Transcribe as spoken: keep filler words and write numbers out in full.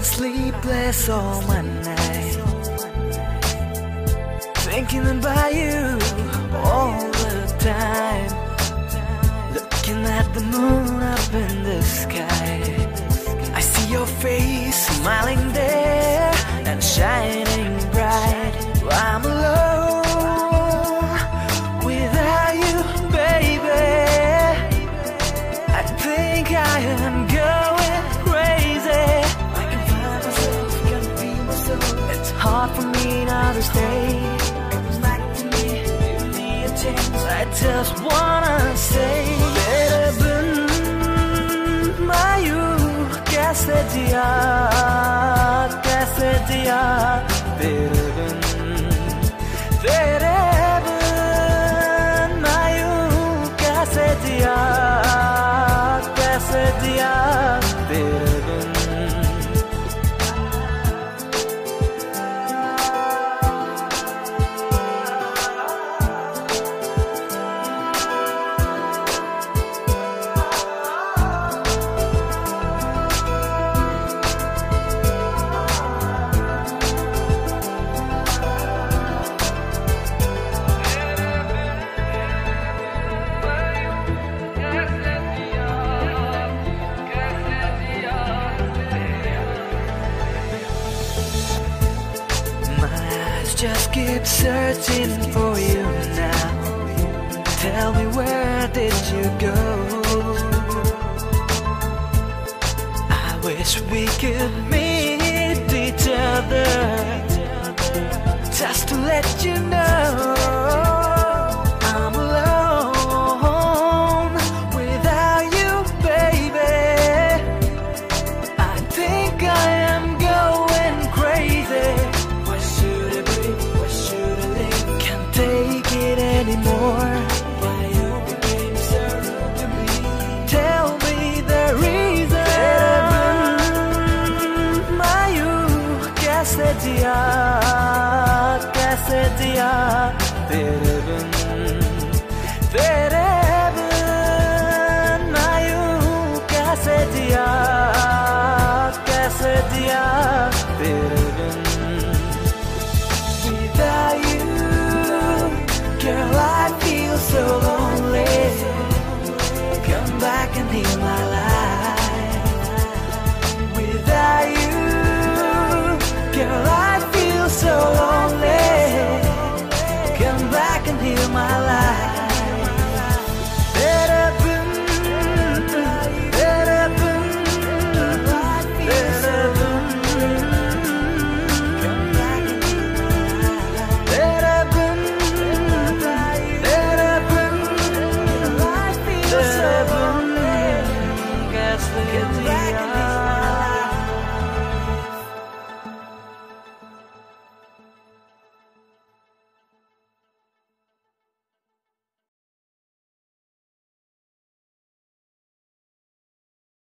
sleepless all my night, thinking about you all the time. Looking at the moon up in the sky, I see your face smiling there and shining bright. I'm alone without you, baby. I think I am going crazy. I can find myself, can't be myself. It's hard for me now to stay. Come back to me, give me a chance. I just wanna say, Terebun Mayu, kaise jiya, kaise jiya, Terebun, Terebun Mayu, kaise jiya, kaise jiya, Terebun. Just keep searching for you now. Tell me, where did you go? I wish we could meet each other, just to let you know I'm alone without you, baby. I think I am going crazy. Anymore. Why you became certain to me? Tell me the reason. Terebun Mayu, kaise jiya, kaise jiya, Terebun, Terebun Mayu, kaise jiya, kaise jiya, Terebun. Without you, girl, I feel so